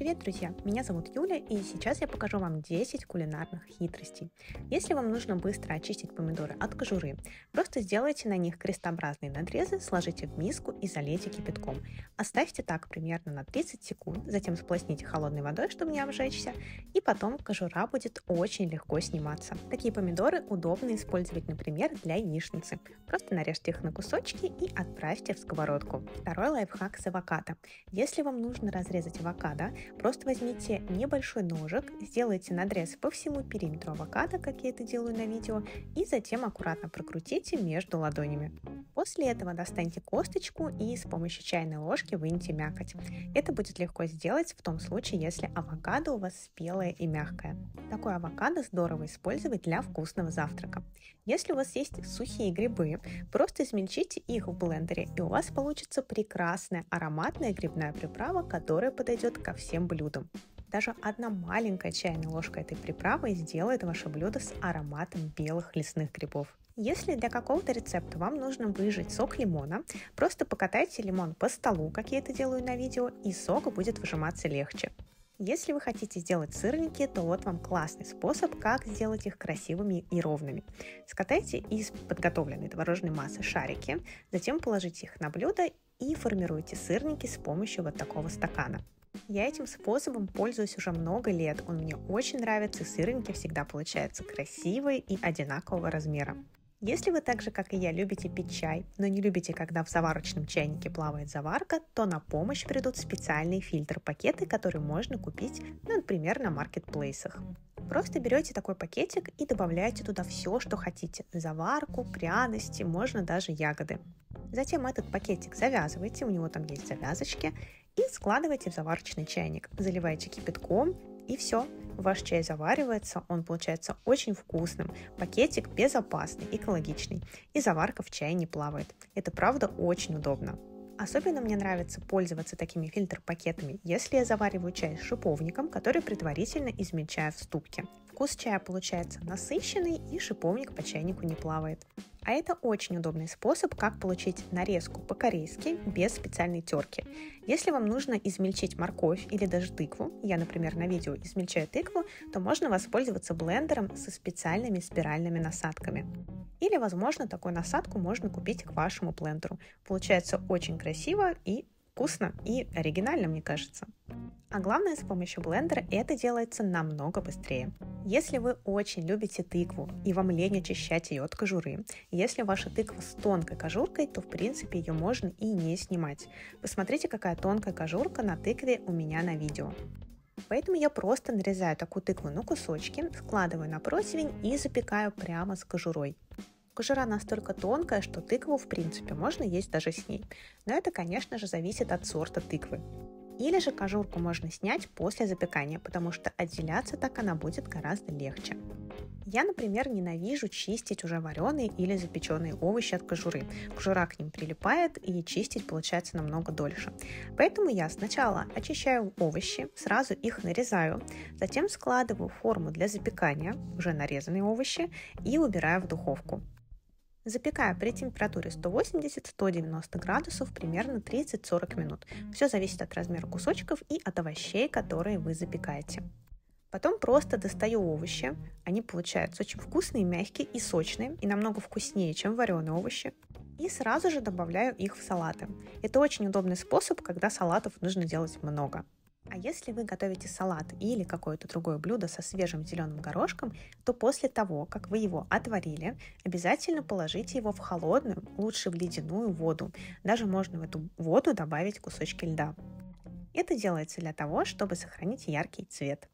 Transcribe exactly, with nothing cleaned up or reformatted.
Привет, друзья! Меня зовут Юля, и сейчас я покажу вам десять кулинарных хитростей. Если вам нужно быстро очистить помидоры от кожуры, просто сделайте на них крестообразные надрезы, сложите в миску и залейте кипятком. Оставьте так примерно на тридцать секунд, затем сполосните холодной водой, чтобы не обжечься, и потом кожура будет очень легко сниматься. Такие помидоры удобно использовать, например, для яичницы. Просто нарежьте их на кусочки и отправьте в сковородку. Второй лайфхак с авокадо. Если вам нужно разрезать авокадо, просто возьмите небольшой ножик, сделайте надрез по всему периметру авокадо, как я это делаю на видео, и затем аккуратно прокрутите между ладонями. После этого достаньте косточку и с помощью чайной ложки выньте мякоть. Это будет легко сделать в том случае, если авокадо у вас спелое и мягкое. Такое авокадо здорово использовать для вкусного завтрака. Если у вас есть сухие грибы, просто измельчите их в блендере, и у вас получится прекрасная ароматная грибная приправа, которая подойдет ко всем блюдам. Даже одна маленькая чайная ложка этой приправы сделает ваше блюдо с ароматом белых лесных грибов. Если для какого-то рецепта вам нужно выжать сок лимона, просто покатайте лимон по столу, как я это делаю на видео, и сок будет выжиматься легче. Если вы хотите сделать сырники, то вот вам классный способ, как сделать их красивыми и ровными. Скатайте из подготовленной творожной массы шарики, затем положите их на блюдо и формируйте сырники с помощью вот такого стакана. Я этим способом пользуюсь уже много лет, он мне очень нравится, и сырники всегда получаются красивые и одинакового размера. Если вы так же, как и я, любите пить чай, но не любите, когда в заварочном чайнике плавает заварка, то на помощь придут специальные фильтр-пакеты, которые можно купить, ну, например, на маркетплейсах. Просто берете такой пакетик и добавляете туда все, что хотите. Заварку, пряности, можно даже ягоды. Затем этот пакетик завязываете, у него там есть завязочки, и складываете в заварочный чайник. Заливаете кипятком, и все. Ваш чай заваривается, он получается очень вкусным. Пакетик безопасный, экологичный, и заварка в чае не плавает. Это правда очень удобно. Особенно мне нравится пользоваться такими фильтр-пакетами, если я завариваю чай с шиповником, который предварительно измельчаю в ступке. Вкус чая получается насыщенный, и шиповник по чайнику не плавает. А это очень удобный способ, как получить нарезку по-корейски без специальной терки. Если вам нужно измельчить морковь или даже тыкву, я, например, на видео измельчаю тыкву, то можно воспользоваться блендером со специальными спиральными насадками. Или, возможно, такую насадку можно купить к вашему блендеру. Получается очень красиво и вкусно, и оригинально, мне кажется. А главное, с помощью блендера это делается намного быстрее. Если вы очень любите тыкву и вам лень очищать ее от кожуры, если ваша тыква с тонкой кожуркой, то в принципе ее можно и не снимать. Посмотрите, какая тонкая кожурка на тыкве у меня на видео. Поэтому я просто нарезаю такую тыкву на кусочки, складываю на противень и запекаю прямо с кожурой. Кожура настолько тонкая, что тыкву в принципе можно есть даже с ней. Но это, конечно же, зависит от сорта тыквы. Или же кожурку можно снять после запекания, потому что отделяться так она будет гораздо легче. Я, например, ненавижу чистить уже вареные или запеченные овощи от кожуры. Кожура к ним прилипает, и чистить получается намного дольше. Поэтому я сначала очищаю овощи, сразу их нарезаю, затем складываю в форму для запекания, уже нарезанные овощи, и убираю в духовку. Запекаю при температуре сто восемьдесят - сто девяносто градусов примерно тридцать-сорок минут. Все зависит от размера кусочков и от овощей, которые вы запекаете. Потом просто достаю овощи. Они получаются очень вкусные, мягкие и сочные, и намного вкуснее, чем вареные овощи. И сразу же добавляю их в салаты. Это очень удобный способ, когда салатов нужно делать много. А если вы готовите салат или какое-то другое блюдо со свежим зеленым горошком, то после того, как вы его отварили, обязательно положите его в холодную, лучше в ледяную воду. Даже можно в эту воду добавить кусочки льда. Это делается для того, чтобы сохранить яркий цвет.